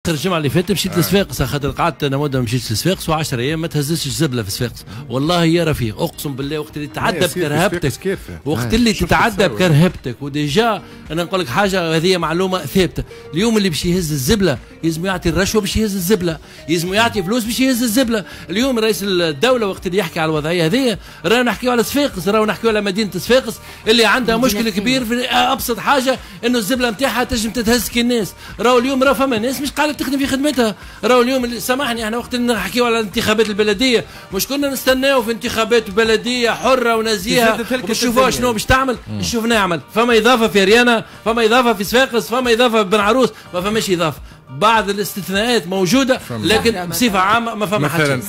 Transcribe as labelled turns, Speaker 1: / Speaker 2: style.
Speaker 1: خاطر الجمعه اللي فاتت مشيت لصفاقس، خاطر قعدت انا مده ما مشيتش لصفاقس و10 ايام ما تهزتش الزبله في صفاقس. والله يا رفيق اقسم بالله وقت اللي تتعدى بكرهبتك، وقت اللي تتعدى بكرهبتك وديجا انا نقول لك حاجه هذه معلومه ثابته، اليوم اللي باش يهز الزبله يلزم يعطي الرشوه باش يهز الزبله، يلزم يعطي فلوس باش يهز الزبله. اليوم رئيس الدوله وقت اللي يحكي على الوضعيه هذه رانا نحكيو على صفاقس، رانا نحكيو على مدينه صفاقس اللي عندها مشكل كبير في ابسط حاجه انه الزبله نتاعها تنجم تتهز كي الناس. راهو اليوم راه فما ناس مش قاعده تخدم في خدمتها. راهو اليوم سامحني احنا وقت اللي نحكيو على الانتخابات البلديه مش كنا نستناو في انتخابات بلديه حره ونزيهه ونشوفوا شنو باش تعمل، نشوف نعمل. فما اضافه في ريانا، فما اضافه في صفاقس، فما اضافه في بن عروس، ما فماش اضافه. بعض الاستثناءات موجوده لكن بصفه عامه ما فما حتى